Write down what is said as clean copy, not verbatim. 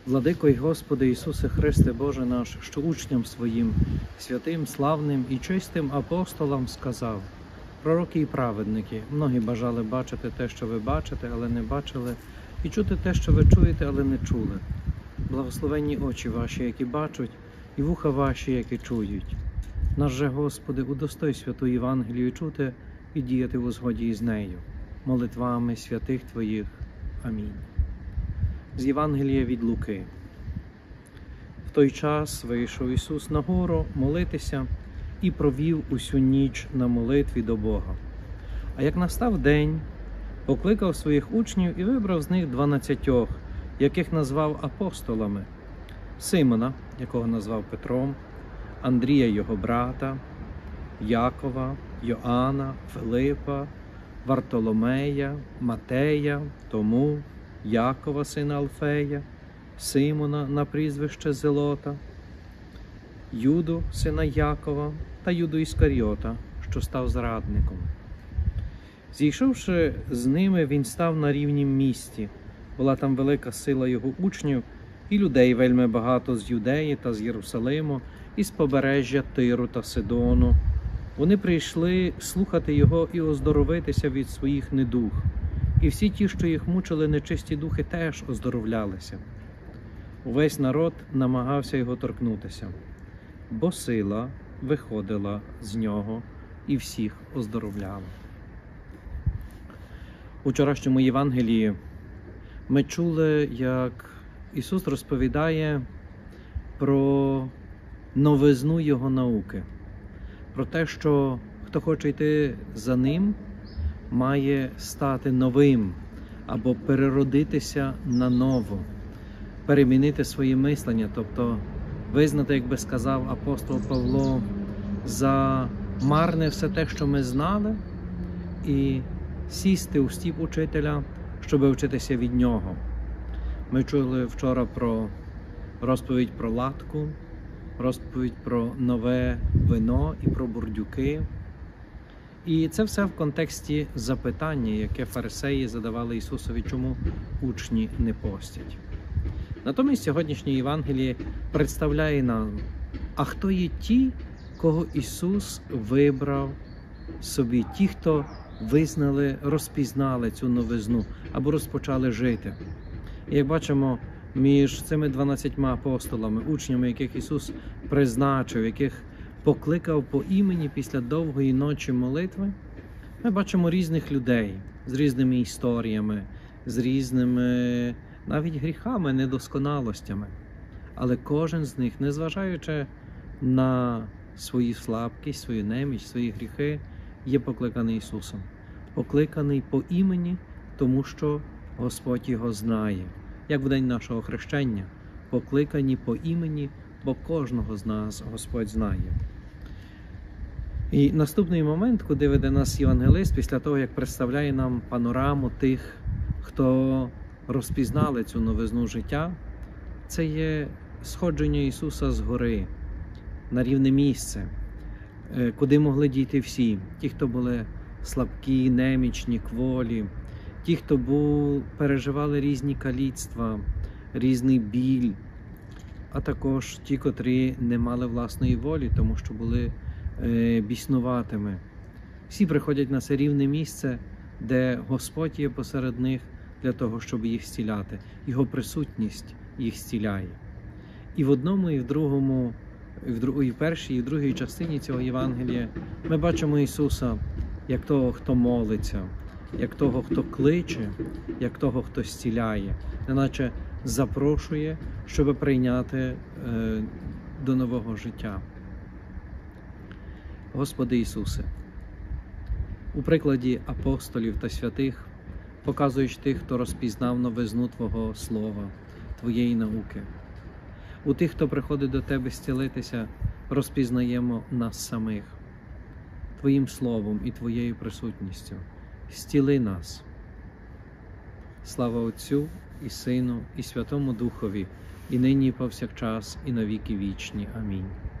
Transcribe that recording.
Владико й Господи Ісусе Христе, Боже наш, що учням своїм, святим, славним і чистим апостолам сказав: пророки і праведники, многі бажали бачити те, що ви бачите, але не бачили, і чути те, що ви чуєте, але не чули. Благословенні очі ваші, які бачать, і вуха ваші, які чують. Наш же, Господи, удостой святу Євангелію чути і діяти у згоді із нею, молитвами святих Твоїх. Амінь. З Євангелія від Луки. В той час вийшов Ісус на гору молитися і провів усю ніч на молитві до Бога. А як настав день, покликав своїх учнів і вибрав з них 12, яких назвав апостолами: Симона, якого назвав Петром, Андрія його брата, Якова, Йоанна, Филипа, Вартоломея, Матея, Тому, Якова, сина Алфея, Симона на прізвище Зелота, Юду, сина Якова, та Юду Іскаріота, що став зрадником. Зійшовши з ними, він став на рівнім місті. Була там велика сила його учнів, і людей вельми багато з Юдеї та з Єрусалиму, і з побережжя Тиру та Сидону. Вони прийшли слухати його і оздоровитися від своїх недуг. І всі ті, що їх мучили нечисті духи, теж оздоровлялися. Увесь народ намагався його торкнутися, бо сила виходила з нього і всіх оздоровляла. У вчорашньому Євангелії ми чули, як Ісус розповідає про новизну Його науки, про те, що хто хоче йти за Ним, має стати новим або переродитися наново, перемінити своє мислення, тобто визнати, як би сказав апостол Павло, за марне все те, що ми знали, і сісти у стіп учителя, щоб вчитися від нього. Ми чули вчора про розповідь про латку, розповідь про нове вино і про бурдюки. І це все в контексті запитання, яке фарисеї задавали Ісусові, чому учні не постять. Натомість сьогоднішнє Євангеліє представляє нам, а хто є ті, кого Ісус вибрав собі, ті, хто визнали, розпізнали цю новизну або розпочали жити. І як бачимо, між цими 12 апостолами, учнями, яких Ісус призначив, яких покликав по імені після довгої ночі молитви, ми бачимо різних людей з різними історіями, з різними навіть гріхами, недосконалостями. Але кожен з них, незважаючи на свою слабкість, свою неміч, свої гріхи, є покликаний Ісусом. Покликаний по імені, тому що Господь його знає. Як в день нашого хрещення, покликані по імені, бо кожного з нас Господь знає. І наступний момент, куди веде нас євангелист, після того, як представляє нам панораму тих, хто розпізнали цю новизну життя, це є сходження Ісуса з гори на рівне місце, куди могли дійти всі. Ті, хто були слабкі, немічні, кволі, ті, хто переживали різні каліцтва, різний біль, а також ті, котрі не мали власної волі, тому що були біснуватими. Всі приходять на це рівне місце, де Господь є посеред них для того, щоб їх зціляти. Його присутність їх зціляє. І в одному, і в другому, і в першій, і в другій частині цього Євангелія ми бачимо Ісуса як того, хто молиться, як того, хто кличе, як того, хто зціляє, неначе запрошує, щоб прийняти до нового життя. Господи Ісусе, у прикладі апостолів та святих показуєш тих, хто розпізнав новизну Твого Слова, Твоєї науки. У тих, хто приходить до Тебе зцілитися, розпізнаємо нас самих, Твоїм Словом і Твоєю присутністю. Зціли нас. Слава Отцю і Сину і Святому Духові, і нині і повсякчас, і на віки вічні. Амінь.